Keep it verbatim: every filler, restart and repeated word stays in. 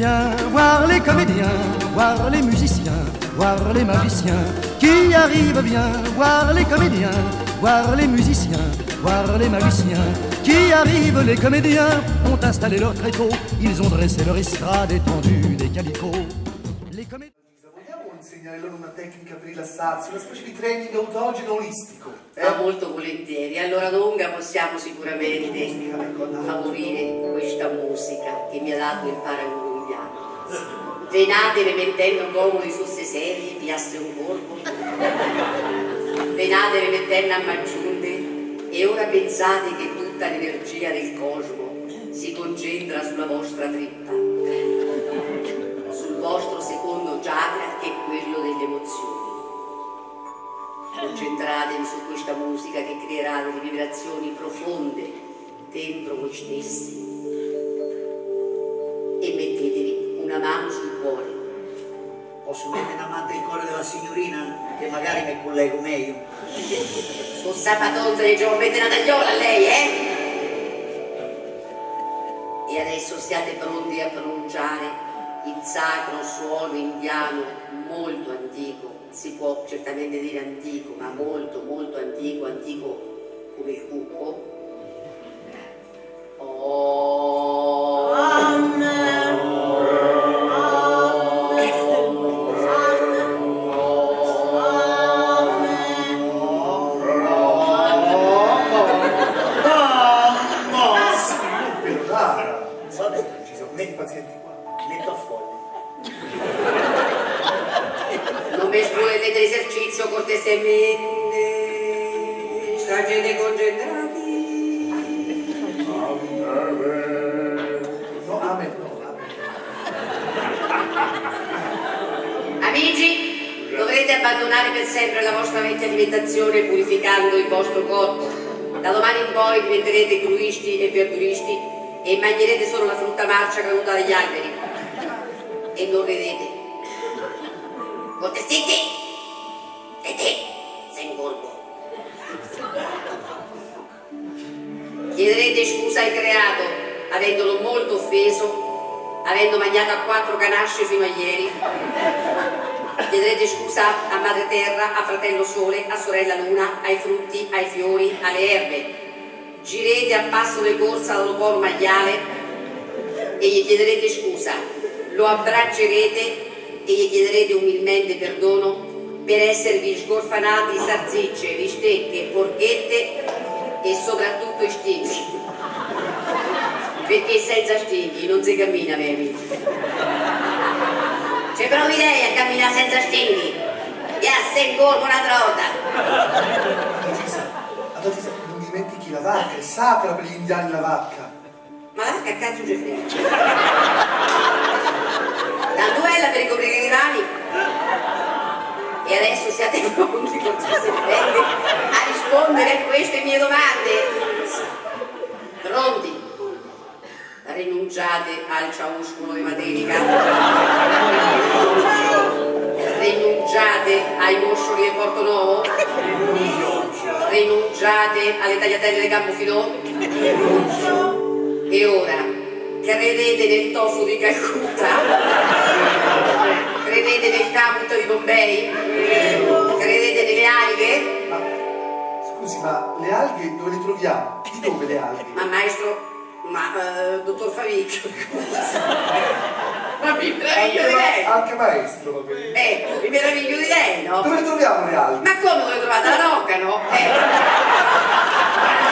viens voir les comédiens, voir les musiciens, voir les magiciens. Qui arrive, viens voir les comédiens, voir les musiciens, voir les magiciens. Qui arrive, les comédiens ont installé leur tréteau, ils ont dressé leur estrade étendue des calicots. Les comédiens... Vogliamo insegnare loro una tecnica per rilassarsi, una specie di training autogeno olistico? Eh? Ah, molto volentieri. Allora Longa possiamo sicuramente favorire questa musica che mi ha dato il Paragugliano. Venatevi mettendo comodi su ste sedie, piasse un colpo. Venatevi mettendo a maggiunte e ora pensate che tutta l'energia del cosmo si concentra sulla vostra trippa, sul vostro secondo chakra che è quello delle emozioni. Concentratevi su questa musica che creerà delle vibrazioni profonde dentro voi stessi e mettetevi una mano sul cuore. Posso mettere una mano del cuore della signorina che magari mi collego meglio? Su sapatonza di giorno mette una tagliola a lei, eh? E adesso siate pronti a pronunciare il sacro suono indiano molto antico, si può certamente dire antico, ma molto molto antico, antico come il cucco. Oh. Amen. Metti i pazienti qua, metto a folle. Non mi svolete l'esercizio cortesemente, stragete concentrati. No, amen, no, amen. Amici, dovrete abbandonare per sempre la vostra vecchia alimentazione purificando il vostro corpo. Da domani in poi diventerete cruisti e verduristi e mangerete solo la frutta marcia caduta dagli alberi. E non ridete. Contestiti! E te, sei un gorgo. Chiederete scusa al creato, avendolo molto offeso, avendo mangiato a quattro ganasce fino a ieri. Chiederete scusa a Madre Terra, a Fratello Sole, a Sorella Luna, ai frutti, ai fiori, alle erbe. Girete a passo di corsa dall'oporo maiale e gli chiederete scusa, lo abbraccerete e gli chiederete umilmente perdono per esservi sgorfanati salsicce, bistecche, porchette e soprattutto stinghi, perché senza stinghi non si cammina, miei amici. Ci provi lei a camminare senza stinghi? E a se incorpo un'altra volta. Non dimentichi la vacca, è sacra per gli indiani la vacca. Ma la vacca cazzo ci frega? Tanto bella per ricoprire i rami. E adesso siate pronti con a rispondere a queste mie domande. Pronti? Rinunciate al ciauscolo di Materica. Rinunciate ai moscioli di Porto Nuovo. Rinunciate alle tagliatelle di Campofilò. E ora, credete nel tofu di Calcutta? Credete nel caput di Bombay? Credete nelle alghe? Ma, scusi, ma le alghe dove le troviamo? Di dove le alghe? Ma maestro, ma uh, dottor Favicchio, ma mi meraviglio di lei! Anche maestro, va bene. Eh, mi meraviglio di lei, no? Dove le troviamo le alghe? Ma come dove trovate la rocca, no? Eh.